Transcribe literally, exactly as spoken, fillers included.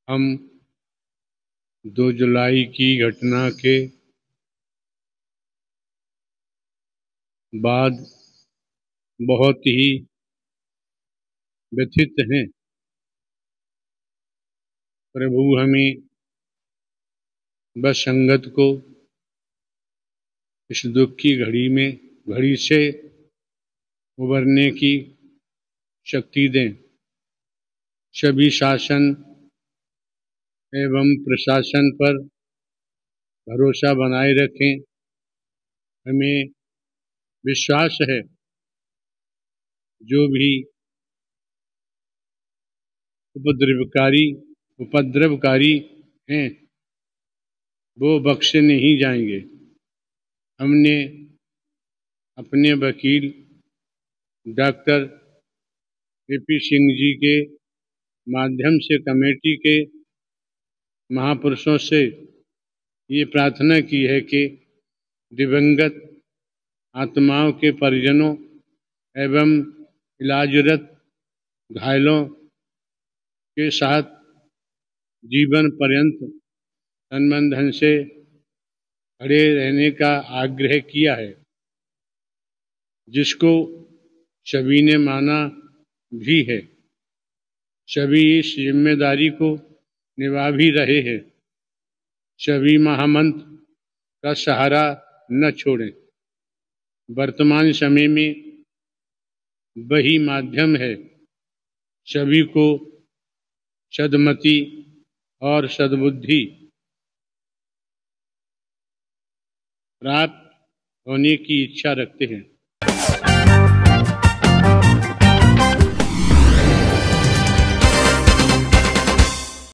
हम दो जुलाई की घटना के बाद बहुत ही व्यथित हैं। प्रभु हमें बस संगत को इस दुख की घड़ी में घड़ी से उबरने की शक्ति दें। सभी शासन एवं प्रशासन पर भरोसा बनाए रखें। हमें विश्वास है जो भी उपद्रवकारी उपद्रवकारी हैं वो बख्शे नहीं जाएंगे। हमने अपने वकील doctor A P Singh ji के माध्यम से कमेटी के महापुरुषों से ये प्रार्थना की है कि दिवंगत आत्माओं के परिजनों एवं इलाजरत घायलों के साथ जीवन पर्यंत तन से खड़े रहने का आग्रह किया है, जिसको सभी ने माना भी है। सभी इस जिम्मेदारी को निभा भी रहे हैं। सभी महामंत्र का सहारा न छोड़ें। वर्तमान समय में वही माध्यम है सभी को सद्मति और सद्बुद्धि प्राप्त होने की इच्छा रखते हैं।